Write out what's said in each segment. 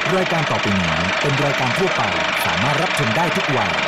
รายการต่อไปนี้เป็นรายการทั่วไปสามารถรับชมได้ทุกวัย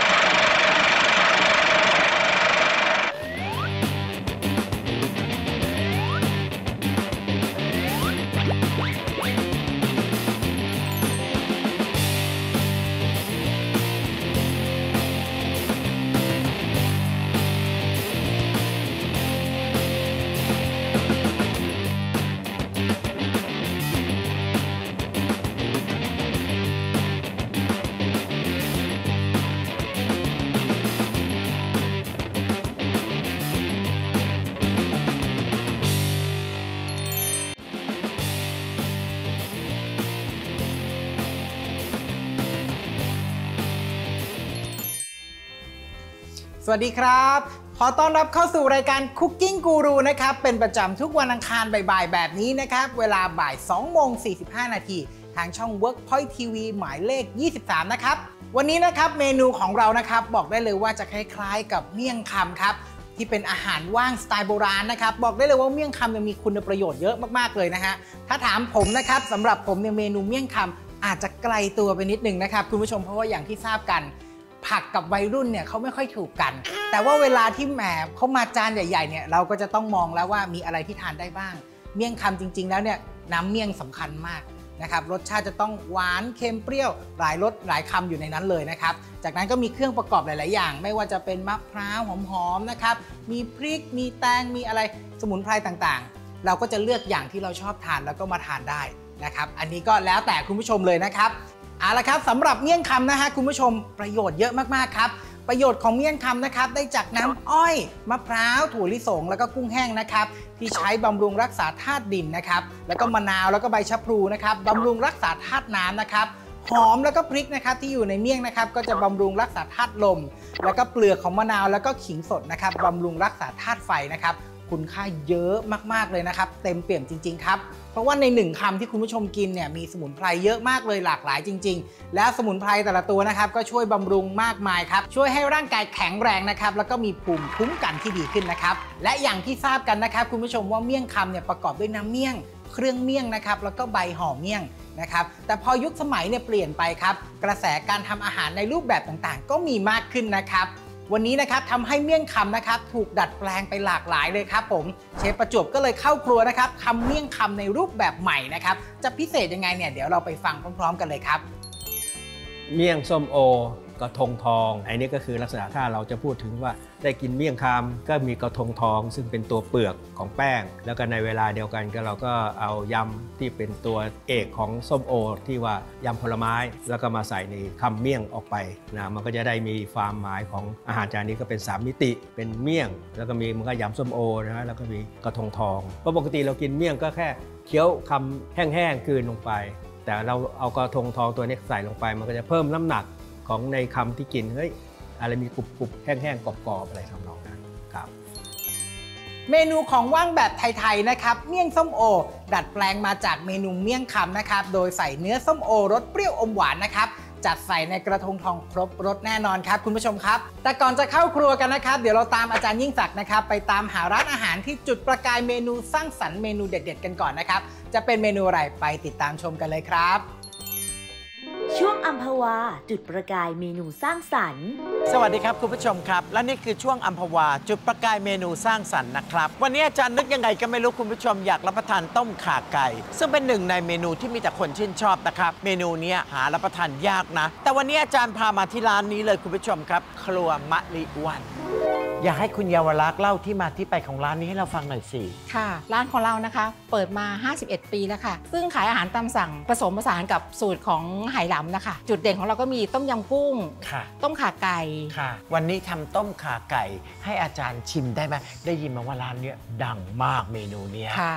สวัสดีครับขอต้อนรับเข้าสู่รายการ Cooking Guru นะครับเป็นประจำทุกวันอังคารบ่ายๆแบบนี้นะครับเวลาบ่าย2:45 นาทีทางช่อง Workpoint TV หมายเลข 23 นะครับวันนี้นะครับเมนูของเรานะครับบอกได้เลยว่าจะคล้ายๆกับเมี่ยงคำครับที่เป็นอาหารว่างสไตล์โบราณนะครับบอกได้เลยว่าเมี่ยงคำยังมีคุณประโยชน์เยอะมากๆเลยนะฮะถ้าถามผมนะครับสำหรับผมเนี่ยเมนูเมี่ยงคำอาจจะไกลตัวไปนิดนึงนะครับคุณผู้ชมเพราะว่าอย่างที่ทราบกันผักกับวัยรุ่นเนี่ยเขาไม่ค่อยถูกกันแต่ว่าเวลาที่แหมเขามาจานใหญ่ๆเนี่ยเราก็จะต้องมองแล้วว่ามีอะไรที่ทานได้บ้างเมี่ยงคำจริงๆแล้วเนี่ยน้ำเมี่ยงสำคัญมากนะครับรสชาติจะต้องหวานเค็มเปรี้ยวหลายรสหลายคำอยู่ในนั้นเลยนะครับจากนั้นก็มีเครื่องประกอบหลายๆอย่างไม่ว่าจะเป็นมะพร้าวหอมๆนะครับมีพริกมีแตงมีอะไรสมุนไพรต่างๆเราก็จะเลือกอย่างที่เราชอบทานแล้วก็มาทานได้นะครับอันนี้ก็แล้วแต่คุณผู้ชมเลยนะครับเอาละครับสำหรับเมี่ยงคำนะฮะคุณผู้ชมประโยชน์เยอะมากๆครับประโยชน์ของเมี่ยงคำนะครับได้จากน้ำอ้อยมะพร้าวถั่วลิสงแล้วก็กุ้งแห้งนะครับที่ใช้บำรุงรักษาธาตุดินนะครับแล้วก็มะนาวแล้วก็ใบชะพลูนะครับบำรุงรักษาธาตุน้ำนะครับหอมแล้วก็พริกนะครับที่อยู่ในเมี่ยงนะครับก็จะบำรุงรักษาธาตุลมแล้วก็เปลือกของมะนาวแล้วก็ขิงสดนะครับบำรุงรักษาธาตุไฟนะครับคุณค่าเยอะมากๆเลยนะครับเต็มเปี่ยมจริงๆครับเพราะว่าใน1คำที่คุณผู้ชมกินเนี่ยมีสมุนไพรเยอะมากเลยหลากหลายจริงๆและสมุนไพรแต่ละตัวนะครับก็ช่วยบำรุงมากมายครับช่วยให้ร่างกายแข็งแรงนะครับแล้วก็มีภูมิคุ้มกันที่ดีขึ้นนะครับและอย่างที่ทราบกันนะครับคุณผู้ชมว่าเมี่ยงคำเนี่ยประกอบด้วยน้ำเมี่ยงเครื่องเมี่ยงนะครับแล้วก็ใบห่อเมี่ยงนะครับแต่พอยุคสมัยเนี่ยเปลี่ยนไปครับกระแสการทำอาหารในรูปแบบต่างๆก็มีมากขึ้นนะครับวันนี้นะครับทำให้เมี่ยงคำนะครับถูกดัดแปลงไปหลากหลายเลยครับผมเชฟประจวบก็เลยเข้าครัวนะครับทำเมี่ยงคำในรูปแบบใหม่นะครับจะพิเศษยังไงเนี่ยเดี๋ยวเราไปฟังพร้อมๆกันเลยครับเมี่ยงส้มโอกระทงทองอันนี้ก็คือลักษณะถ้าเราจะพูดถึงว่าได้กินเมี่ยงคำก็มีกระทงทองซึ่งเป็นตัวเปลือกของแป้งแล้วก็ในเวลาเดียวกันก็เราก็เอายำที่เป็นตัวเอกของส้มโอที่ว่ายำผลไม้แล้วก็มาใส่ในคำเมี่ยงออกไปนะมันก็จะได้มีความหมายของอาหารจานนี้ก็เป็น3มิติเป็นเมี่ยงแล้วก็มีมันก็ยำส้มโอนะฮะแล้วก็มีกระทงทองเพราะปกติเรากินเมี่ยงก็แค่เคี้ยวคำแห้งๆกลืนลงไปแต่เราเอากระทงทองตัวนี้ใส่ลงไปมันก็จะเพิ่มน้ำหนักของในคำที่กินเฮ้ยอะไรมีกรุบๆแห้งๆกรอบๆอะไรทำนองนั้นครับเมนูของว่างแบบไทยๆนะครับเมี่ยงส้มโอดัดแปลงมาจากเมนูเมี่ยงคำนะครับโดยใส่เนื้อส้มโอรสเปรี้ยวอมหวานนะครับจัดใส่ในกระทงทองครบรสแน่นอนครับคุณผู้ชมครับแต่ก่อนจะเข้าครัวกันนะครับเดี๋ยวเราตามอาจารย์ยิ่งศักดิ์นะครับไปตามหาร้านอาหารที่จุดประกายเมนูสร้างสรรค์เมนูเด็ดๆกันก่อนนะครับจะเป็นเมนูอะไรไปติดตามชมกันเลยครับช่วงอัมพวาจุดประกายเมนูสร้างสรรค์สวัสดีครับคุณผู้ชมครับและนี่คือช่วงอัมพวาจุดประกายเมนูสร้างสรรค์นะครับวันนี้อาจารย์นึกยังไงก็ไม่รู้คุณผู้ชมอยากรับประทานต้มข่าไก่ซึ่งเป็นหนึ่งในเมนูที่มีแต่คนชื่นชอบนะครับเมนูนี้หารับประทานยากนะแต่วันนี้อาจารย์พามาที่ร้านนี้เลยคุณผู้ชมครับครัวมะลิวันอยากให้คุณเยาวลักษณ์เล่าที่มาที่ไปของร้านนี้ให้เราฟังหน่อยสิค่ะร้านของเรานะคะเปิดมา51ปีแล้วค่ะซึ่งขายอาหารตามสั่งผสมผสานกับสูตรของไหหลำนะคะจุดเด่นของเราก็มีต้มยำกุ้งต้มข่าไก่ค่ะวันนี้ทำต้มข่าไก่ให้อาจารย์ชิมได้ไหมได้ยินมาว่าร้านนี้ดังมากเมนูนี้ค่ะ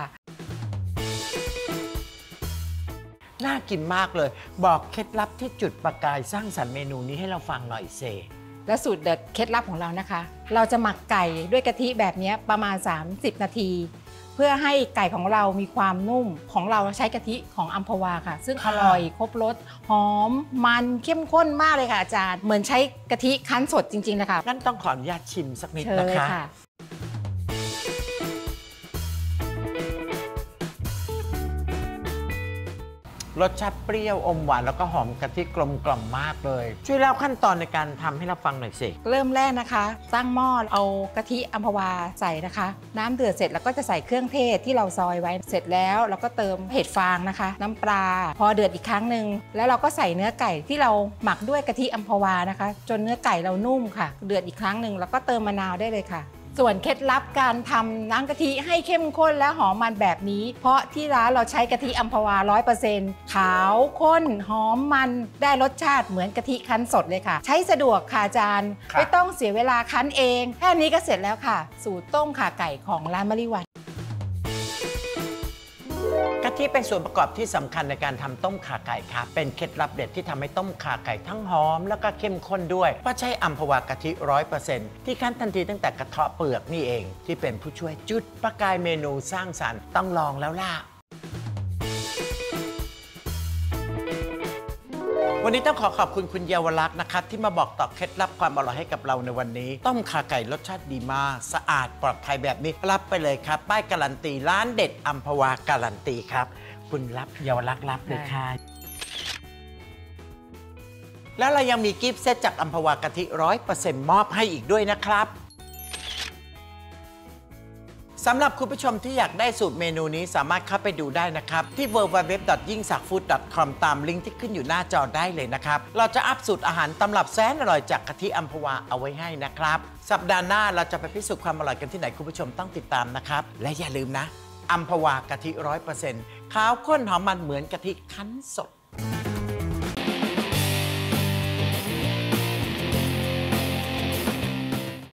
น่ากินมากเลยบอกเคล็ดลับที่จุดประกายสร้างสรรค์เมนูนี้ให้เราฟังหน่อยเซและสูตรเด็ดเคล็ดลับของเรานะคะเราจะหมักไก่ด้วยกะทิแบบนี้ประมาณ30นาทีเพื่อให้ไก่ของเรามีความนุ่มของเราใช้กะทิของอัมพวาค่ะซึ่งอร่อยครบรสหอมมันเข้มข้นมากเลยค่ะอาจารย์เหมือนใช้กะทิคั้นสดจริงๆนะคะงั้นต้องขออนุญาตชิมสักนิดนะคะรสชาติเปรี้ยวอมหวานแล้วก็หอมกะทิกลมกล่อมมากเลยช่วยเล่าขั้นตอนในการทำให้เราฟังหน่อยสิเริ่มแรกนะคะตั้งหม้อเอากะทิอัมพวาใส่นะคะน้ำเดือดเสร็จแล้วก็จะใส่เครื่องเทศที่เราซอยไว้เสร็จแล้วเราก็เติมเห็ดฟางนะคะน้ำปลาพอเดือดอีกครั้งหนึ่งแล้วเราก็ใส่เนื้อไก่ที่เราหมักด้วยกะทิอัมพวานะคะจนเนื้อไก่เรานุ่มค่ะเดือดอีกครั้งหนึ่งแล้วก็เติมมะนาวได้เลยค่ะส่วนเคล็ดลับการทำน้ำกะทิให้เข้มข้นและหอมมันแบบนี้เพราะที่ร้านเราใช้กะทิอัมพวา 100% ขาวข้นหอมมันได้รสชาติเหมือนกะทิคั้นสดเลยค่ะใช้สะดวกค่ะอาจารย์ไม่ต้องเสียเวลาคั้นเองแค่นี้ก็เสร็จแล้วค่ะสูตรต้มข่าไก่ของร้านมะลิวันกะทิเป็นส่วนประกอบที่สำคัญในการทำต้มข่าไก่ครับเป็นเคล็ดลับเด็ดที่ทำให้ต้มข่าไก่ทั้งหอมแล้วก็เข้มข้นด้วยเพราะใช้อัมพวากะทิ 100% ที่คั้นทันทีตั้งแต่กระเทาะเปลือกนี่เองที่เป็นผู้ช่วยจุดประกายเมนูสร้างสรรค์ต้องลองแล้วล่ะวันนี้ต้องขอบคุณคุณเยาวลักษณ์นะครับที่มาบอกต่อเคล็ดลับความอร่อยให้กับเราในวันนี้ต้มข่าไก่รสชาติดีมากสะอาดปลอดภัยแบบนี้รับไปเลยครับป้ายการันตีร้านเด็ดอัมพวาการันตีครับคุณรับเยาวลักษณ์รับเลยค่ะแล้วเรายังมีกิฟต์เซตจากอัมพวากะทิ 100% มอบให้อีกด้วยนะครับสำหรับคุณผู้ชมที่อยากได้สูตรเมนูนี้สามารถเข้าไปดูได้นะครับที่ www.yingsakfood.com ตามลิงก์ที่ขึ้นอยู่หน้าจอได้เลยนะครับเราจะอัพสูตรอาหารตำรับแสนอร่อยจากกะทิอัมพวาเอาไว้ให้นะครับสัปดาห์หน้าเราจะไปพิสูจน์ความอร่อยกันที่ไหนคุณผู้ชมต้องติดตามนะครับและอย่าลืมนะอัมพวากะทิ 100% ขาวข้นหอมมันเหมือนกะทิคั้นสด